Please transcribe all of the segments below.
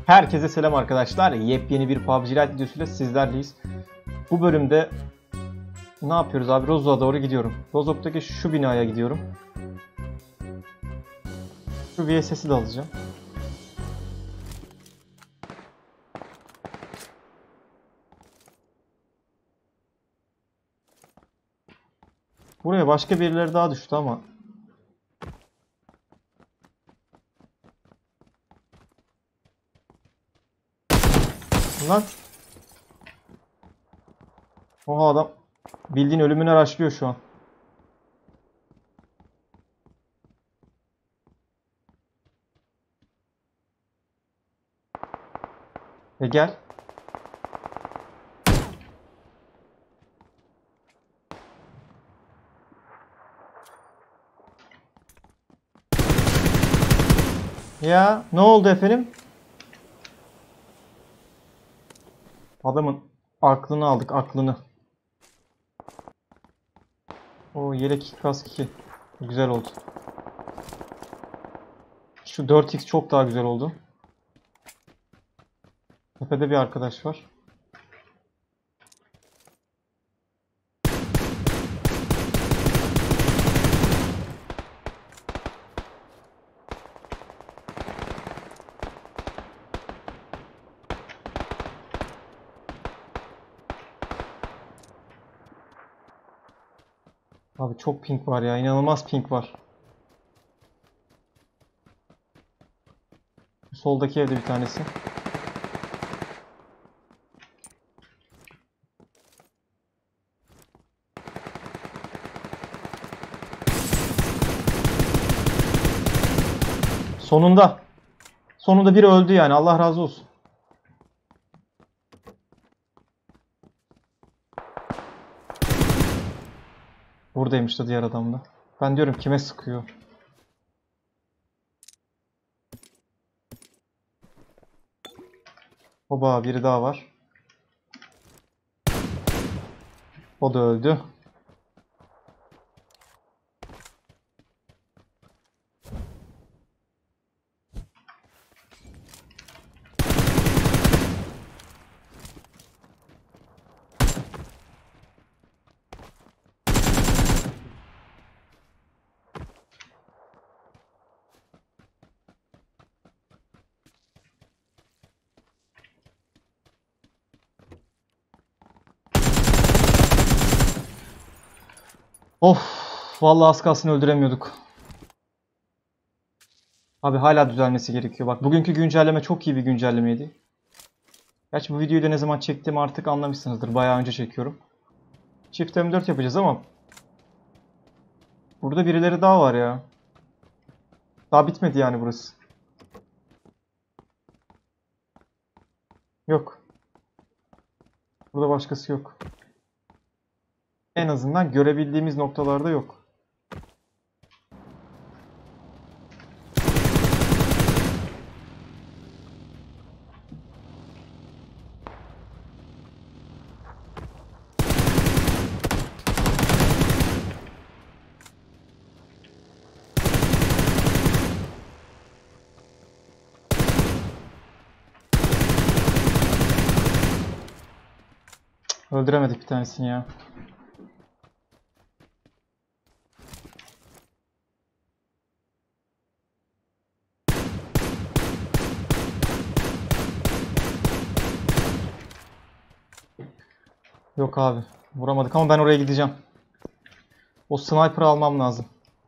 Herkese selam arkadaşlar. Yepyeni bir PUBG Lite videosuyla sizlerleyiz. Bu bölümde ne yapıyoruz abi? Rozok'a doğru gidiyorum. Rozok'taki şu binaya gidiyorum. Şu VSS'i de alacağım. Buraya başka birileri daha düştü ama. Lan. Oha adam bildiğin ölümünü araştırıyor şu an. Gel. Ya ne oldu efendim? Adamın aklını aldık, aklını. O yelek kask 2. Güzel oldu. Şu 4x çok daha güzel oldu. Tepede bir arkadaş var. Abi çok ping var ya. İnanılmaz ping var. Soldaki evde bir tanesi. Sonunda. Sonunda biri öldü yani. Allah razı olsun. Buradaymış da diğer adam da. Ben diyorum kime sıkıyor? Oba biri daha var. O da öldü. Of, vallahi az kalsın öldüremiyorduk. Abi hala düzelmesi gerekiyor. Bak bugünkü güncelleme çok iyi bir güncellemeydi. Gerçi bu videoyu da ne zaman çektiğimi artık anlamışsınızdır. Bayağı önce çekiyorum. Çift M4 yapacağız ama burada birileri daha var ya. Daha bitmedi yani burası. Yok. Burada başkası yok. En azından görebildiğimiz noktalarda yok. Öldüremedik bir tanesini ya. Yok abi. Vuramadık ama ben oraya gideceğim. O sniper'ı almam lazım.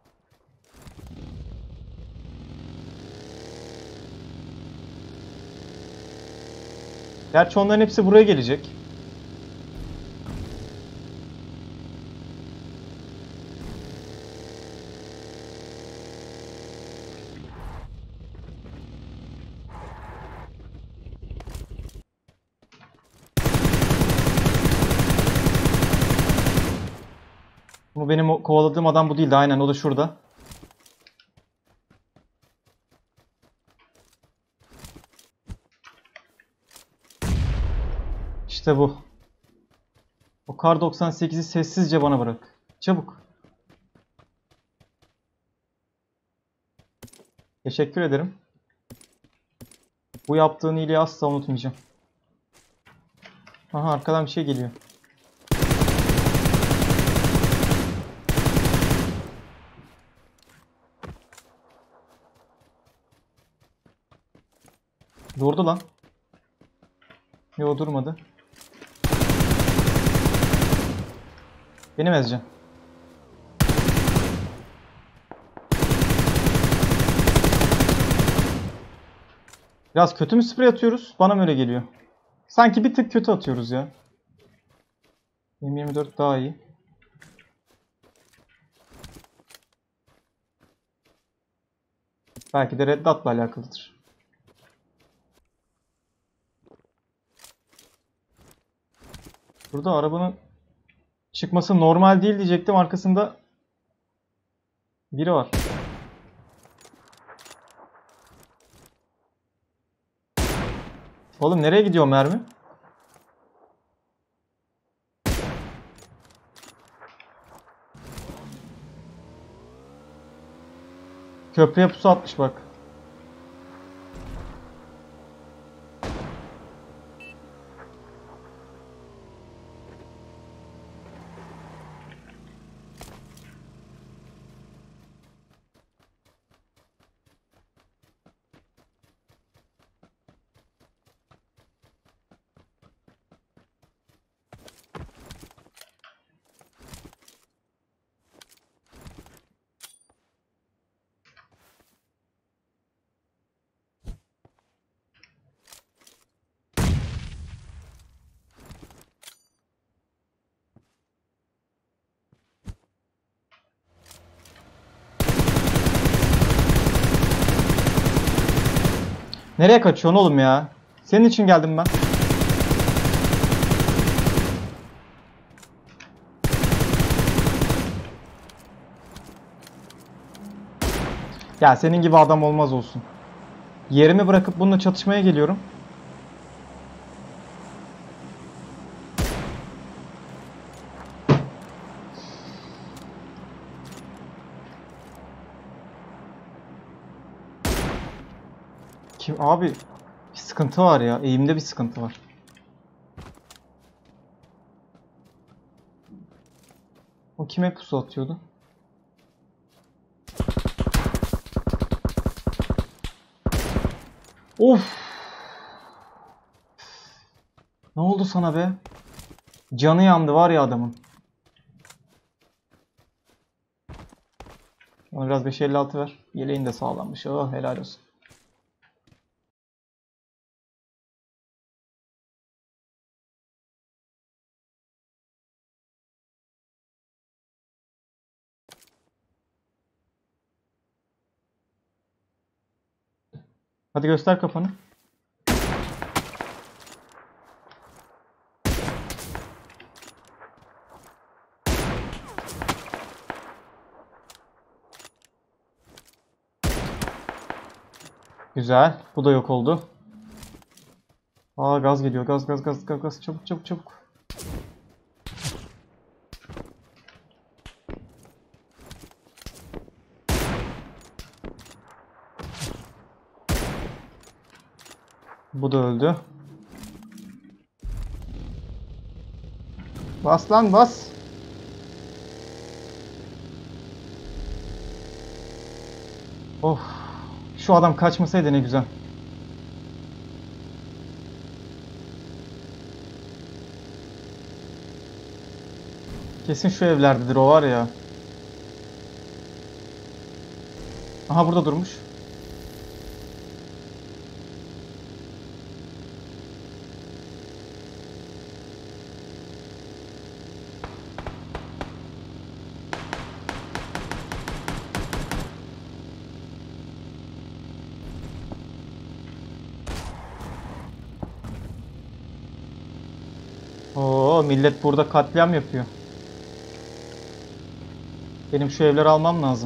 Gerçi onların hepsi buraya gelecek. Bu benim kovaladığım adam bu değildi. Aynen o da şurada. İşte bu. O Kar 98'i sessizce bana bırak. Çabuk. Teşekkür ederim. Bu yaptığın iyiliği asla unutmayacağım. Aha, arkadan bir şey geliyor. Durdu lan. Yo, durmadı. Beni mi ezeceksin? Biraz kötü mü sprey atıyoruz? Bana mı öyle geliyor? Sanki bir tık kötü atıyoruz ya. M24 daha iyi. Belki de Red Dot'la alakalıdır. Burada arabanın çıkması normal değil diyecektim. Arkasında biri var. Oğlum nereye gidiyor mermi? Köprüye pusu atmış bak. Nereye kaçıyorsun oğlum ya? Senin için geldim ben. Ya senin gibi adam olmaz olsun. Yerimi bırakıp bununla çatışmaya geliyorum. Kim abi? Bir sıkıntı var ya. Eğimde bir sıkıntı var. O kime pusu atıyordu? Of! Ne oldu sana be? Canı yandı var ya adamın. Ona biraz 556 ver. Yeleğin de sağlammış. Oh, helal olsun. Hadi göster kafanı. Güzel. Bu da yok oldu. Aa, gaz geliyor. Gaz gaz gaz gaz gaz. Çabuk çabuk çabuk. Bu da öldü. Bas lan bas. Of. Şu adam kaçmasaydı ne güzel. Kesin şu evlerdedir o var ya. Aha, burada durmuş. Oo, millet burada katliam yapıyor. Benim şu evleri almam lazım.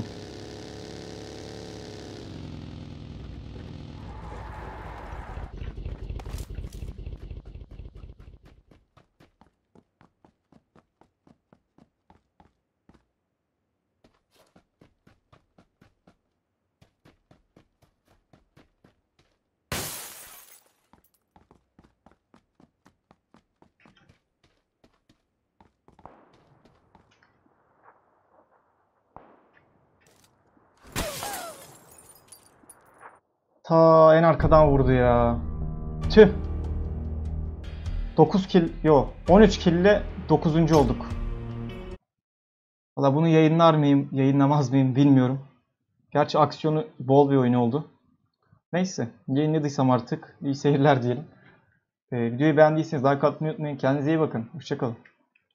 Ta en arkadan vurdu ya. Tüh. 9 kill, yo 13 kill ile 9. olduk. Valla bunu yayınlar mıyım, yayınlamaz mıyım bilmiyorum. Gerçi aksiyonu bol bir oyun oldu. Neyse, yayınladıysam artık iyi seyirler diyelim. Videoyu beğendiyseniz like atmayı unutmayın. Kendinize iyi bakın. Hoşça kalın.